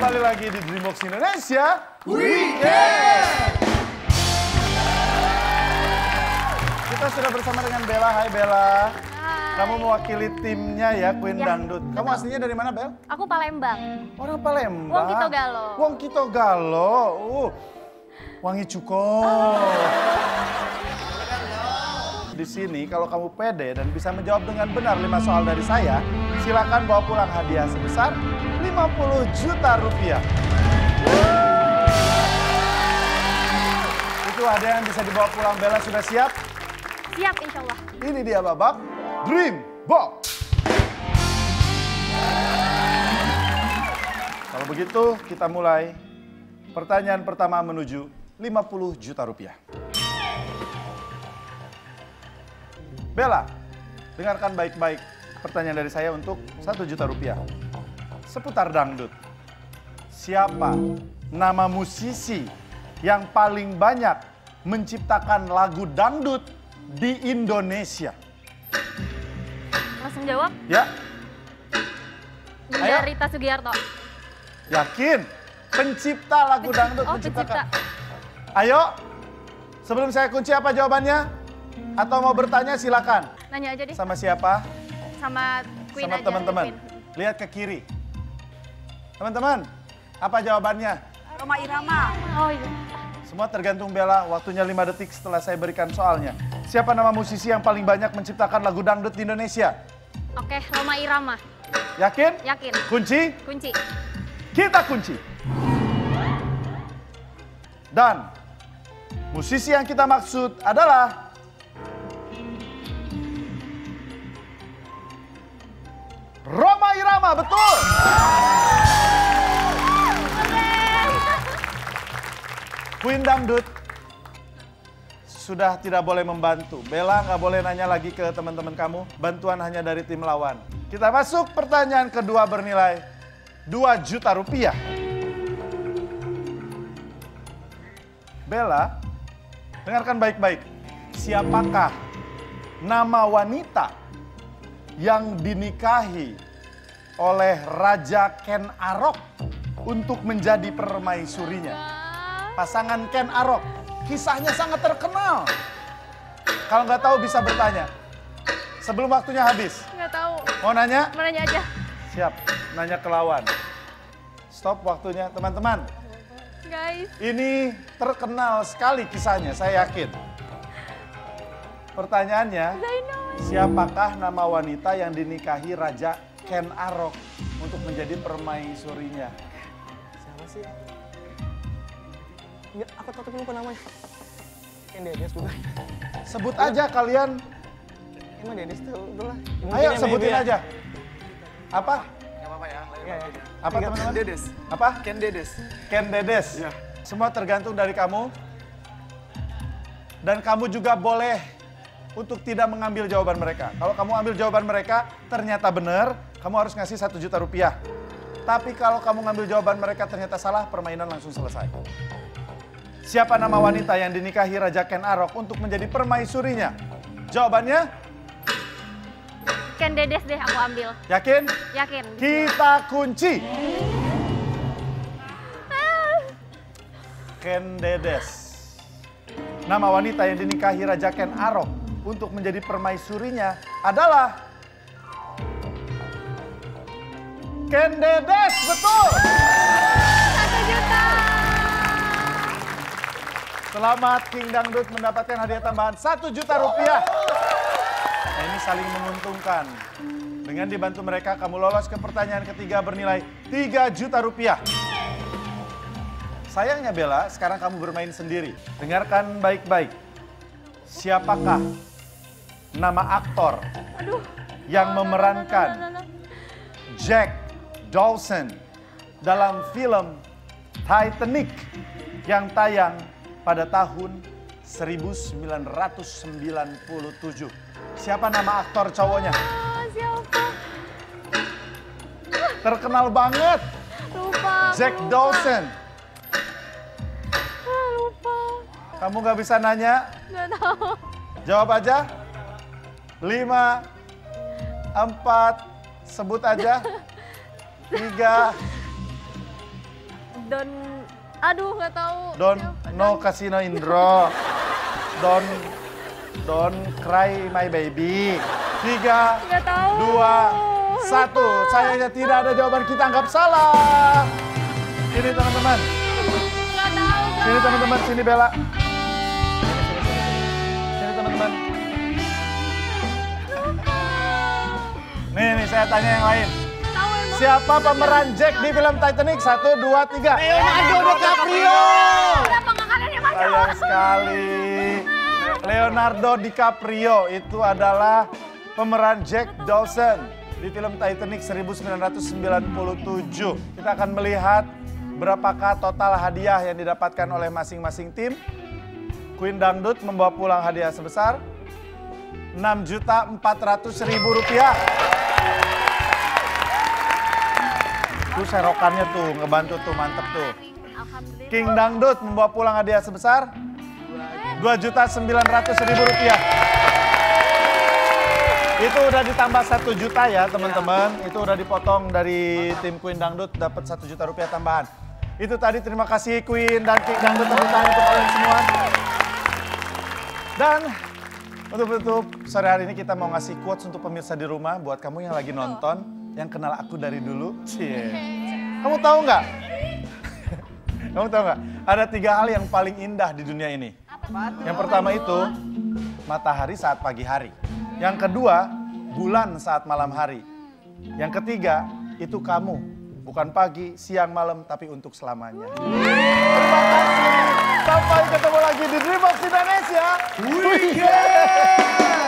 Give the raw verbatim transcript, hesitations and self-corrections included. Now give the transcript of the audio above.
kembali lagi di Dreambox Indonesia Weekend. Kita sudah bersama dengan Bella. Hai Bella. Hai. Kamu mewakili timnya ya, Queen Ya, Dangdut. Kamu betul. aslinya dari mana, Bel? Aku Palembang. Orang Palembang. Wong Kitogalo. Wong Kitogalo. Uh, wangi cuko. Di sini kalau kamu pede dan bisa menjawab dengan benar lima soal dari saya, silakan bawa pulang hadiah sebesar lima puluh juta rupiah. Itu hadiah yang bisa dibawa pulang. Bella sudah siap? Siap insya Allah. Ini dia babak Dream Box. Kalau begitu kita mulai. Pertanyaan pertama menuju lima puluh juta rupiah. Bella, dengarkan baik-baik pertanyaan dari saya untuk satu juta rupiah. Seputar dangdut. Siapa nama musisi yang paling banyak menciptakan lagu dangdut di Indonesia? Langsung jawab. Ya, Bunda Ayo. Rita Sugiarto. yakin? Pencipta lagu dangdut Oh menciptakan. pencipta. Ayo, sebelum saya kunci apa jawabannya? Atau mau bertanya silakan. Nanya aja deh. Sama siapa? Sama Queen Sama aja. teman-teman. Queen. Lihat ke kiri. Teman-teman, apa jawabannya? Rhoma Irama. Oh iya. Semua tergantung Bella, waktunya lima detik setelah saya berikan soalnya. Siapa nama musisi yang paling banyak menciptakan lagu dangdut di Indonesia? Oke, Rhoma Irama. Yakin? Yakin. Kunci? Kunci. Kita kunci. Dan musisi yang kita maksud adalah Rhoma Irama, betul. Queen Dangdut sudah tidak boleh membantu. Bella nggak boleh nanya lagi ke teman-teman kamu. Bantuan hanya dari tim lawan. Kita masuk pertanyaan kedua bernilai dua juta rupiah. Bella, dengarkan baik-baik. Siapakah nama wanita yang dinikahi oleh Raja Ken Arok untuk menjadi permaisurinya? Pasangan Ken Arok, kisahnya sangat terkenal. Kalau nggak tahu bisa bertanya. Sebelum waktunya habis. Nggak tahu. Mau nanya? Mau nanya aja. Siap, nanya ke lawan. Stop waktunya, teman-teman. Guys. Ini terkenal sekali kisahnya, saya yakin. Pertanyaannya, siapakah nama wanita yang dinikahi Raja Ken Arok untuk menjadi permaisurinya? Siapa sih? Ya, aku tahu tapi lupa namanya. Yang Dennis bukan? Sebut aja kalian. Emang Dennis tuh udah lah. Ayo sebutin aja. Apa? Gak apa-apa ya. Apa Apa teman-teman? Ken Dedes. Apa? Ken Dedes. Ken Dedes. Iya. Semua tergantung dari kamu. Dan kamu juga boleh untuk tidak mengambil jawaban mereka. Kalau kamu ambil jawaban mereka, ternyata benar, kamu harus ngasih satu juta rupiah. Tapi kalau kamu ngambil jawaban mereka ternyata salah, permainan langsung selesai. Siapa nama wanita yang dinikahi Raja Ken Arok untuk menjadi permaisurinya? Jawabannya? Ken Dedes deh aku ambil. Yakin? Yakin. Kita kunci. Ken Dedes. Nama wanita yang dinikahi Raja Ken Arok untuk menjadi permaisurinya adalah Ken Dedes, betul. Satu juta. Selamat King Dangdut mendapatkan hadiah tambahan satu juta rupiah. Nah, ini saling menguntungkan. Dengan dibantu mereka, kamu lolos ke pertanyaan ketiga bernilai tiga juta rupiah. Sayangnya Bella, sekarang kamu bermain sendiri. Dengarkan baik-baik. Siapakah nama aktor Aduh. yang No, no, no, no, memerankan no, no, no. Jack Dawson dalam film Titanic yang tayang pada tahun seribu sembilan ratus sembilan puluh tujuh. Siapa nama aktor cowoknya? Ah, siapa? Terkenal banget. Lupa. aku Jack lupa. Dawson. Ah, lupa. Kamu nggak bisa nanya? Nggak tahu. Jawab aja. Lima, empat, sebut aja. Tiga, Don, aduh nggak tahu. Don, Siapa? no Casino Indro. Don, Don cry my baby. Tiga, Nggak tahu. dua, satu. Sayangnya tidak ada jawaban, kita anggap salah. Ini teman-teman. Nggak tahu. Sini teman-teman, sini Bella. Sini teman-teman. Nih, nih saya tanya yang lain. Tahu emang. Siapa pemeran Jack di film Titanic? Satu, dua, tiga. Leonardo DiCaprio. Kenapa nggak kalian yang maju? Sayang sekali. Leonardo DiCaprio itu adalah pemeran Jack Dawson di film Titanic seribu sembilan ratus sembilan puluh tujuh. Kita akan melihat berapakah total hadiah yang didapatkan oleh masing-masing tim. Queen Dangdut membawa pulang hadiah sebesar enam juta empat ratus ribu rupiah. Tuh serokannya tuh, ngebantu tuh, mantep tuh. Alhamdulillah. King Dangdut membawa pulang hadiah sebesar dua juta sembilan ratus ribu rupiah. Itu udah ditambah satu juta ya teman-teman. Itu udah dipotong dari tim Queen Dangdut, dapat satu juta rupiah tambahan. Itu tadi, terima kasih Queen dan King Dangdut, tepuk tangan untuk kalian semua. Dan untuk tutup sore hari ini kita mau ngasih quotes untuk pemirsa di rumah. Buat kamu yang lagi nonton, yang kenal aku dari dulu. Cie. Kamu tahu nggak? Kamu tahu nggak? Ada tiga hal yang paling indah di dunia ini. Yang pertama itu matahari saat pagi hari. Yang kedua, bulan saat malam hari. Yang ketiga, itu kamu. Bukan pagi, siang, malam, tapi untuk selamanya. Terima kasih. Sampai ketemu lagi di Dreambox Indonesia Weekend.